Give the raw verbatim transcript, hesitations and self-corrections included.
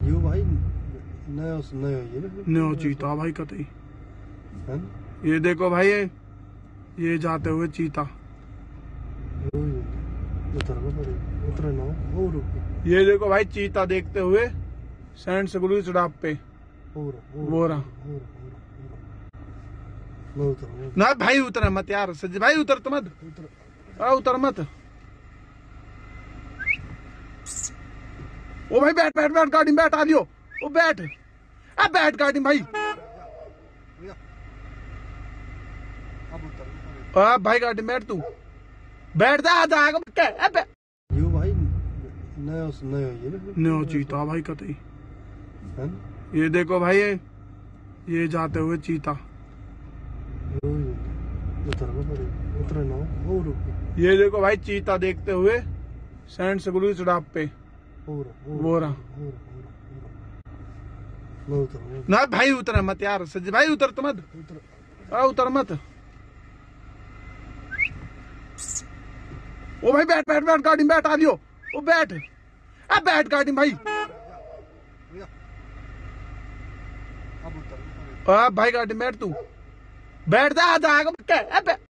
यो भाई नया नया ये ना न्यो चीता भाई कतई। है ये देखो भाई ये ये जाते हुए चीता। उतर उतर ना और ये देखो भाई चीता देखते हुए सैंड सगुली चढ़ाव पे और वो रहा। उतर ना भाई उतर मत यार सज भाई उतर तो मत उतर आ उतर मत। ओ भाई बैठ बैठ बैठ गाड़ी में बैठ आ दियो। ओ बैठ अब बैठ गाड़ी में भाई। अब उतर आ भाई गाड़ी में बैठ तू बैठ जा आ जाएगा क्या अब यो भाई नया नया ये ना न्यो चीता भाई कतई। है ये देखो भाई ये ये जाते हुए चीता। उतर उतर ना और ये देखो भाई चीता देखते हुए सैंड सगुली चढ़ाव पे और वो रहा। उतर ना भाई उतर मत यार सज भाई उतर तो मत उतर आ उतर मत। ओ भाई बैठ बैठ बैठ गाड़ी में बैठ आ दियो। ओ बैठ अब बैठ गाड़ी में भाई। अब उतर आ भाई गाड़ी में बैठ तू बैठ जा आ जाएगा क्या अब